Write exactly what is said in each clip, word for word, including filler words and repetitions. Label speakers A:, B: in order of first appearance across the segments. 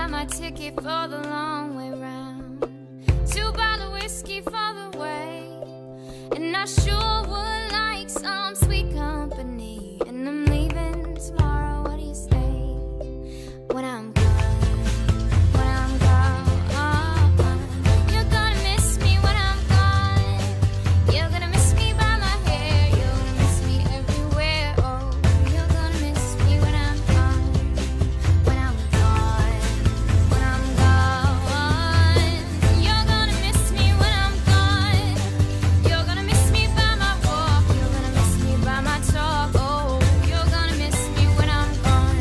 A: got my ticket for the long way round. Two bottle whiskey for the way, and I sure would like some sweet company. And I'm leaving tomorrow. What do you say? When I'm gone, when I'm gone, you're gonna miss me when I'm gone. You're gonna miss me by my hair. You're gonna miss me everywhere. Oh, you're gonna miss me when I'm gone. When I'm gone, when I'm gone, you're gonna miss me when I'm gone. You're gonna miss me by my walk. You're gonna miss me by my talk. Oh, you're gonna miss me when I'm gone.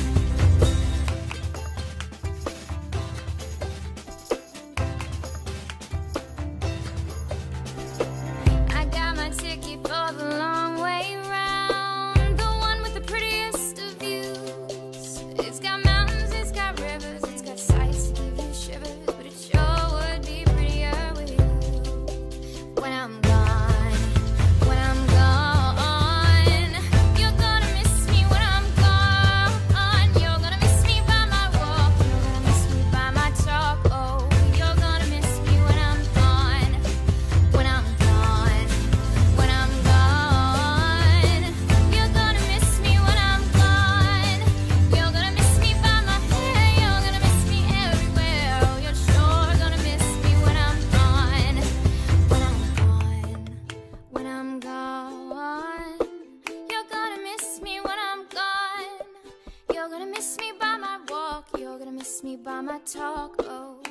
A: I got my ticket for the long way round, the one with the prettiest of views. It's got mountains, it's got rivers, it's got sights to give you shivers, but it sure would be prettier with you. When I'm gone, when I'm gone, you're gonna miss me when I'm gone. You're gonna miss me by my walk, you're gonna miss me by my talk. Oh, you're gonna miss me when I'm gone. When I'm gone, when I'm gone, you're gonna miss me when I'm gone. You're gonna miss me by my hair, you're gonna miss me everywhere. Oh, you're sure gonna miss me when I'm gone. When I'm gone, when I'm gone, you're gonna miss me when I'm gone. You're gonna miss me by my walk, you're gonna miss me by my talk. Oh,